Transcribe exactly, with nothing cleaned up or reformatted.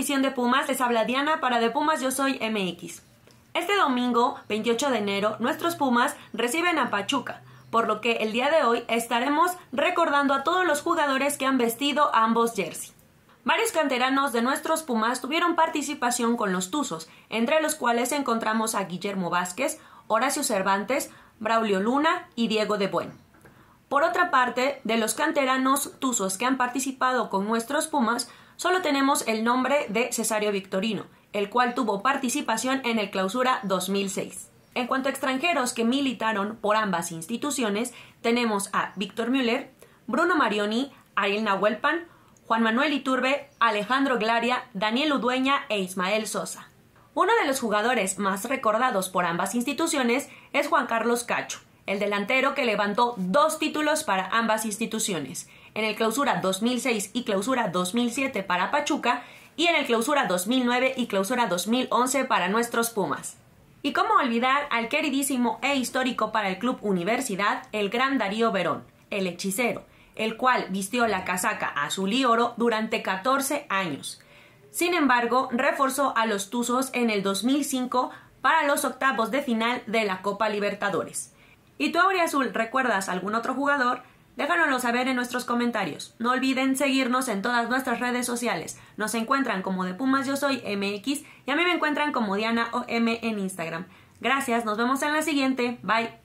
afición de Pumas, les habla Diana para De Pumas Yo Soy M X. Este domingo, veintiocho de enero, nuestros Pumas reciben a Pachuca, por lo que el día de hoy estaremos recordando a todos los jugadores que han vestido ambos jerseys. Varios canteranos de nuestros Pumas tuvieron participación con los Tuzos, entre los cuales encontramos a Guillermo Vázquez, Horacio Cervantes, Braulio Luna y Diego de Buen. Por otra parte, de los canteranos Tuzos que han participado con nuestros Pumas, solo tenemos el nombre de Cesario Victorino, el cual tuvo participación en el Clausura dos mil seis. En cuanto a extranjeros que militaron por ambas instituciones, tenemos a Víctor Müller, Bruno Marioni, Ariel Nahuelpan, Juan Manuel Iturbe, Alejandro Glaria, Daniel Udueña e Ismael Sosa. Uno de los jugadores más recordados por ambas instituciones es Juan Carlos Cacho, el delantero que levantó dos títulos para ambas instituciones, en el Clausura dos mil seis y Clausura dos mil siete para Pachuca y en el Clausura dos mil nueve y Clausura dos mil once para nuestros Pumas. Y cómo olvidar al queridísimo e histórico para el Club Universidad, el gran Darío Verón, el hechicero, el cual vistió la casaca azul y oro durante catorce años. Sin embargo, reforzó a los Tuzos en el dos mil cinco para los octavos de final de la Copa Libertadores. ¿Y tú, Auriazul, recuerdas algún otro jugador? Déjanoslo saber en nuestros comentarios. No olviden seguirnos en todas nuestras redes sociales. Nos encuentran como De Pumas Yo Soy M X y a mí me encuentran como Diana O M en Instagram. Gracias, nos vemos en la siguiente. Bye.